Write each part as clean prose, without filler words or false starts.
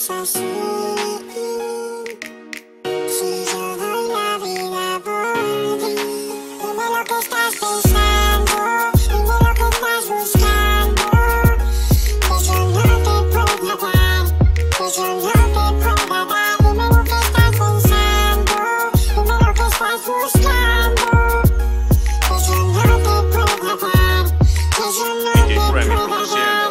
es así. Si yo doy la vida por ti, dime lo que estás pensando, dime lo que estás buscando, que yo no te puedo dar, que yo no te puedo dar. Dime lo que estás pensando, dime lo que estás buscando, que yo no te puedo dar, que yo no te puedo dar.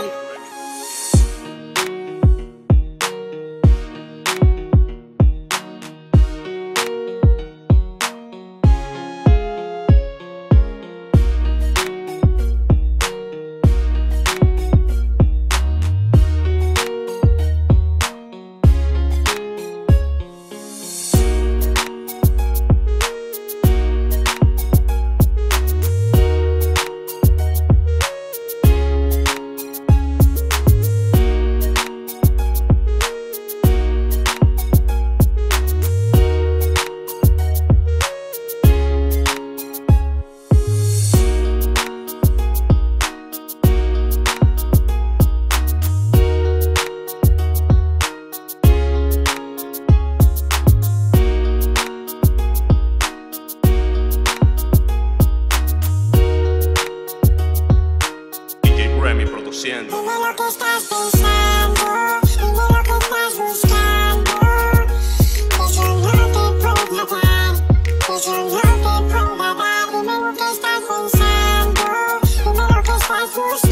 Produciendo. Dime lo que estás pensando, dime lo que estás buscando, que yo no te puedo dar, que yo no te puedo dar. Dime lo que estás pensando, dime lo que estás buscando.